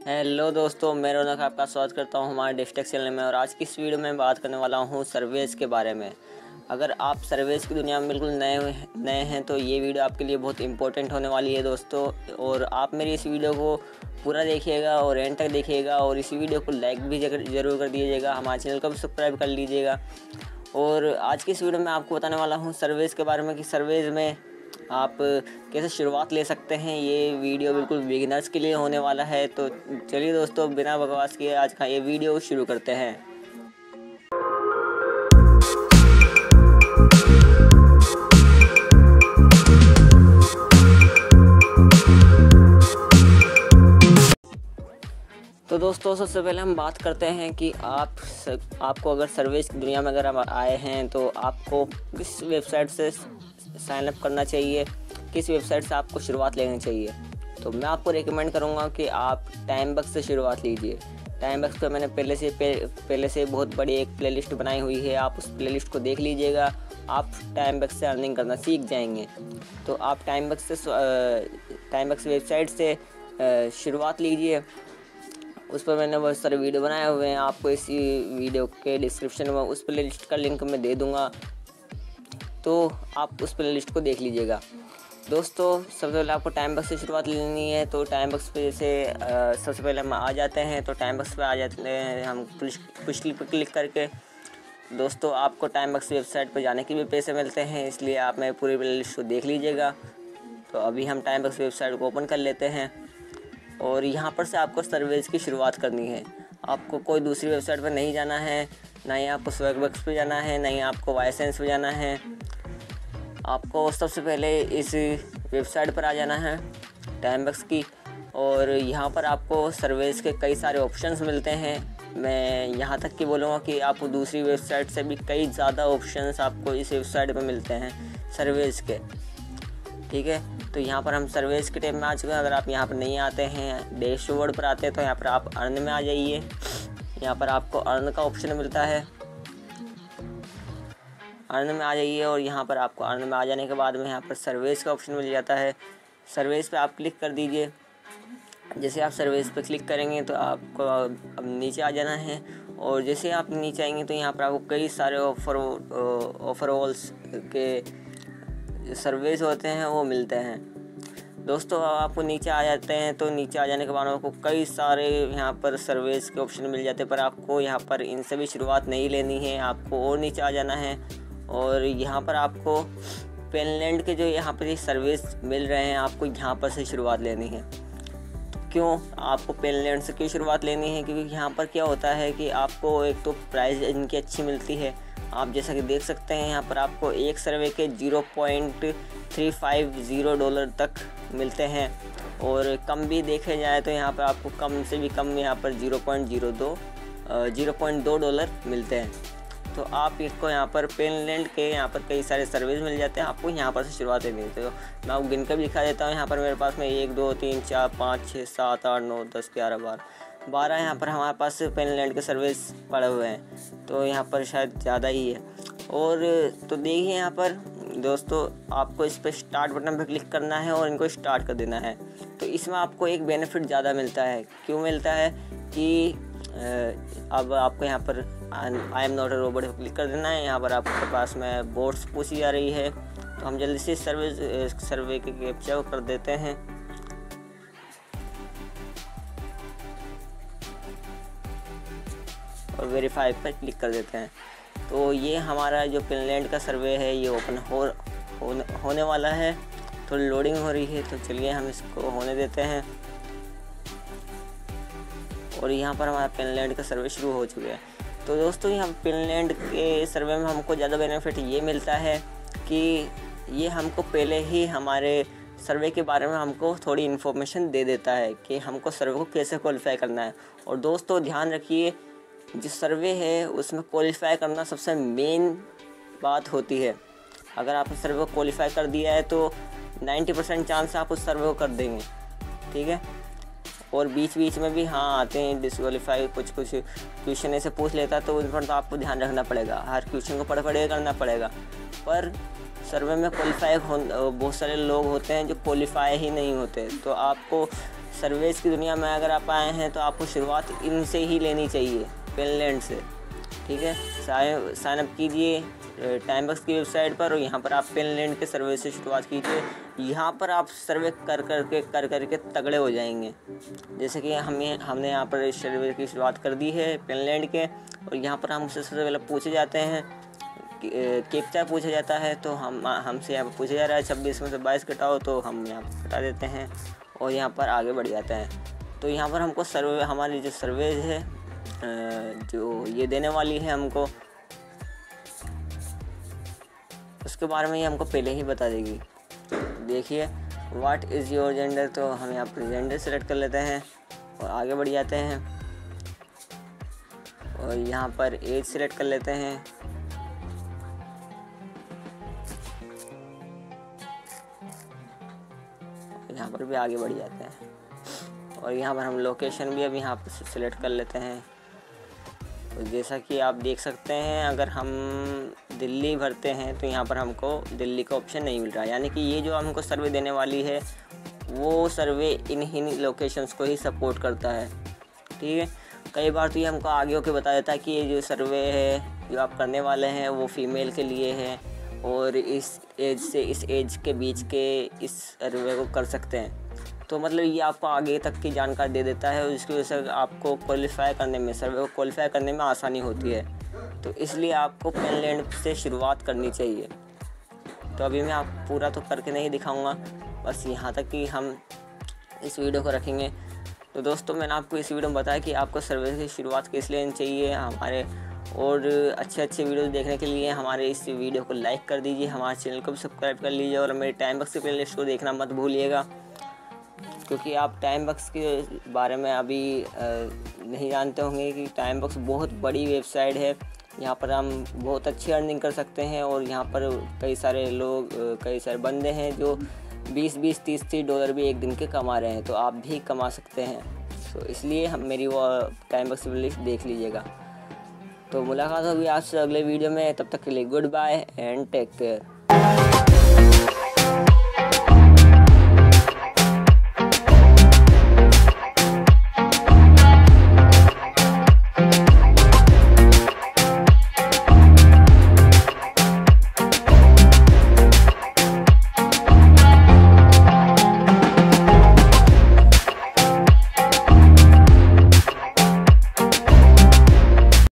Hello दोस्तों, मैं रौनक आपका स्वागत करता हूं हमारे डिस्टेक चैनल में। और आज की इस वीडियो में बात करने वाला हूं सर्वेज के बारे में। अगर आप सर्वेज की दुनिया में बिल्कुल नए हैं तो ये वीडियो आपके लिए बहुत इंपॉर्टेंट होने वाली है दोस्तों। और आप मेरी इस वीडियो को पूरा देखिएगा और एंड तक देखिएगा, और इस वीडियो को लाइक भी ज़रूर कर दीजिएगा, हमारे चैनल को भी सब्सक्राइब कर लीजिएगा। और आज की इस वीडियो में आपको बताने वाला हूँ सर्वेज के बारे में कि सर्वेज में आप कैसे शुरुआत ले सकते हैं। ये वीडियो बिल्कुल बिगिनर्स के लिए होने वाला है। तो चलिए दोस्तों, बिना बकवास किए आज का ये वीडियो शुरू करते हैं। तो दोस्तों, सबसे पहले हम बात करते हैं कि आपको अगर सर्विस की दुनिया में अगर आप आए हैं तो आपको किस वेबसाइट से साइन अप करना चाहिए, किस वेबसाइट से आपको शुरुआत लेनी चाहिए। तो मैं आपको रेकमेंड करूंगा कि आप टाइमबक्स से शुरुआत लीजिए। टाइमबक्स पे मैंने पहले से बहुत बड़ी एक प्लेलिस्ट बनाई हुई है, आप उस प्लेलिस्ट को देख लीजिएगा। आप टाइमबक्स से अर्निंग करना सीख जाएंगे। तो आप टाइमबक्स वेबसाइट से शुरुआत लीजिए। उस पर मैंने बहुत सारे वीडियो बनाए हुए हैं, आपको इसी वीडियो के डिस्क्रिप्शन में उस प्लेलिस्ट का लिंक मैं दे दूंगा, तो आप उस प्लेलिस्ट को देख लीजिएगा। दोस्तों, सबसे पहले आपको टाइमबक्स से शुरुआत लेनी है। तो टाइमबक्स पे से सबसे पहले हम आ जाते हैं। तो टाइमबक्स पे आ जाते हैं हम पुश पर क्लिक करके। दोस्तों, आपको टाइमबक्स वेबसाइट पे जाने के भी पैसे मिलते हैं, इसलिए आप मेरी पूरी प्लेलिस्ट को देख लीजिएगा। तो अभी हम टाइमबक्स वेबसाइट को ओपन कर लेते हैं और यहाँ पर से आपको सर्वेज की शुरुआत करनी है। आपको कोई दूसरी वेबसाइट पर नहीं जाना है, ना ही आपको स्वैगबक्स पे जाना है, ना ही आपको वाईसेंस पे जाना है। आपको सबसे पहले इस वेबसाइट पर आ जाना है टाइमबक्स की, और यहाँ पर आपको सर्वेज के कई सारे ऑप्शंस मिलते हैं। मैं यहाँ तक कि बोलूँगा कि आपको दूसरी वेबसाइट से भी कई ज़्यादा ऑप्शंस आपको इस वेबसाइट पर मिलते हैं सर्वेज के, ठीक है। तो यहाँ पर हम सर्वेज के टाइम में आ चुके हैं। अगर आप यहाँ पर नहीं आते हैं, डैशबोर्ड पर आते हैं, तो यहाँ पर आप अर्न में आ जाइए। यहाँ पर आपको अर्न का ऑप्शन मिलता है, अर्न में आ जाइए। और यहाँ पर आपको अर्न में आ जाने के बाद में यहाँ पर सर्वेज का ऑप्शन मिल जाता है। सर्वेज पे आप क्लिक कर दीजिए। जैसे आप सर्वेज पे क्लिक करेंगे तो आपको अब नीचे आ जाना है, और जैसे आप नीचे आएंगे तो यहाँ पर आपको कई सारे ऑफरऑल्स के सर्वेज होते हैं वो मिलते हैं। दोस्तों, आपको नीचे आ जाते हैं तो नीचे आ जाने के बाद आपको कई सारे यहाँ पर सर्वेज के ऑप्शन मिल जाते हैं, पर आपको यहाँ पर इनसे भी शुरुआत नहीं लेनी है। आपको और नीचे आ जाना है, और यहाँ पर आपको पेनलैंड के जो यहाँ पर सर्विस मिल रहे हैं, आपको यहाँ पर से शुरुआत लेनी है। क्यों आपको पेनलैंड से क्यों शुरुआत लेनी है? क्योंकि यहाँ पर क्या होता है कि आपको एक तो प्राइस इनकी अच्छी मिलती है। आप जैसा कि देख सकते हैं यहाँ पर आपको एक सर्वे के $0.350 तक मिलते हैं, और कम भी देखे जाए तो यहाँ पर आपको कम से भी कम यहाँ पर $0.2 मिलते हैं। तो आप इसको यहाँ पर पेनलैंड के यहाँ पर कई सारे सर्विस मिल जाते हैं, आपको यहाँ पर से शुरुआत नहीं देते हो। मैं आपको गिन कर भी दिखा देता हूँ। यहाँ पर मेरे पास में 1 2 3 4 5 6 7 8 9 10 11 12 यहाँ पर हमारे पास पेनलैंड के सर्विस पड़े हुए हैं, तो यहाँ पर शायद ज़्यादा ही है। और तो देखिए यहाँ पर दोस्तों, आपको इस पर स्टार्ट बटन पर क्लिक करना है और इनको स्टार्ट कर देना है। तो इसमें आपको एक बेनिफिट ज़्यादा मिलता है। क्यों मिलता है कि अब आपको यहाँ पर I am not a robot पर क्लिक कर देना है। यहाँ पर आपके पास में बोर्ड्स पूछी जा रही है, तो हम जल्दी से सर्वे के कैप्चा को कर देते हैं। और वेरीफाई पर क्लिक कर देते हैं। तो ये हमारा जो पेनलैंड का सर्वे है ये ओपन होने वाला है। थोड़ी लोडिंग हो रही है, तो चलिए हम इसको होने देते हैं। और यहाँ पर हमारा पेनलैंड का सर्वे शुरू हो चुका है। तो दोस्तों, यहाँ पेनलैंड के सर्वे में हमको ज़्यादा बेनिफिट ये मिलता है कि ये हमको पहले ही हमारे सर्वे के बारे में हमको थोड़ी इन्फॉर्मेशन दे देता है कि हमको सर्वे को कैसे क्वालिफाई करना है। और दोस्तों, ध्यान रखिए, जो सर्वे है उसमें क्वालिफाई करना सबसे मेन बात होती है। अगर आपने सर्वे को क्वालिफाई कर दिया है तो 90% चांस आप उस सर्वे को कर देंगे, ठीक है। और बीच बीच में भी हाँ आते हैं डिसक्वालीफाई, कुछ क्वेश्चन ऐसे पूछ लेता है, तो उन पर तो आपको ध्यान रखना पड़ेगा, हर क्वेश्चन को पढ़ करना पड़ेगा। पर सर्वे में क्वालिफाई बहुत सारे लोग होते हैं जो क्वालिफाई ही नहीं होते, तो आपको सर्विस की दुनिया में अगर आप आए हैं तो आपको शुरुआत इनसे ही लेनी चाहिए, पेनलैंड से। ठीक है, साइन अप कीजिए टाइमबक्स की वेबसाइट पर और यहाँ पर आप पेनलैंड के सर्वे से शुरुआत कीजिए। यहाँ पर आप सर्वे कर करके तगड़े हो जाएंगे। जैसे कि हमने यहाँ पर सर्वे की शुरुआत कर दी है पेनलैंड के, और यहाँ पर हमसे सबसे पहले पूछे जाते हैं, कैप्चा पूछा जाता है। तो हमसे यहाँ पर पूछा जा रहा है 26 में से 22 घटाओ, तो हम यहाँ पर घटा देते हैं और यहाँ पर आगे बढ़ जाते हैं। तो यहाँ पर हमको सर्वे, हमारी जो सर्वे है जो ये देने वाली है हमको, उसके बारे में ये हमको पहले ही बता देगी। देखिए, व्हाट इज़ योर जेंडर, तो हम यहाँ पर जेंडर सेलेक्ट कर लेते हैं और आगे बढ़ जाते हैं और यहाँ पर एज सेलेक्ट कर लेते हैं। यहाँ पर भी आगे बढ़ जाते हैं और यहाँ पर हम लोकेशन भी अब यहाँ पर सिलेक्ट कर लेते हैं। तो जैसा कि आप देख सकते हैं, अगर हम दिल्ली भरते हैं तो यहाँ पर हमको दिल्ली का ऑप्शन नहीं मिल रहा है, यानी कि ये जो हमको सर्वे देने वाली है वो सर्वे इन लोकेशंस को ही सपोर्ट करता है। ठीक है, कई बार तो ये हमको आगे होकर बता देता है कि ये जो सर्वे है जो आप करने वाले हैं वो फीमेल के लिए है और इस एज से इस एज के बीच के इस सर्वे को कर सकते हैं। तो मतलब ये आपको आगे तक की जानकारी दे देता है और जिसकी वजह से आपको क्वालिफाई करने में, सर्वे को क्वालिफाई करने में आसानी होती है। तो इसलिए आपको पेनलैंड से शुरुआत करनी चाहिए। तो अभी मैं आप पूरा तो करके नहीं दिखाऊंगा, बस यहाँ तक कि हम इस वीडियो को रखेंगे। तो दोस्तों, मैंने आपको इस वीडियो में बताया कि आपको सर्वे की शुरुआत किस लेनी चाहिए। हमारे और अच्छे वीडियोस देखने के लिए हमारे इस वीडियो को लाइक कर दीजिए, हमारे चैनल को भी सब्सक्राइब कर लीजिए और मेरे टाइमबक्स की प्लेलिस्ट को देखना मत भूलिएगा, क्योंकि आप टाइमबक्स के बारे में अभी नहीं जानते होंगे कि टाइमबक्स बहुत बड़ी वेबसाइट है। यहाँ पर हम बहुत अच्छी अर्निंग कर सकते हैं और यहाँ पर कई सारे बंदे हैं जो 20-20, 30-30 डॉलर भी एक दिन के कमा रहे हैं। तो आप भी कमा सकते हैं। तो इसलिए हम मेरी वो टाइमबक्स प्लेलिस्ट देख लीजिएगा। तो मुलाकात होगी आपसे अगले वीडियो में, तब तक के लिए good bye and take care.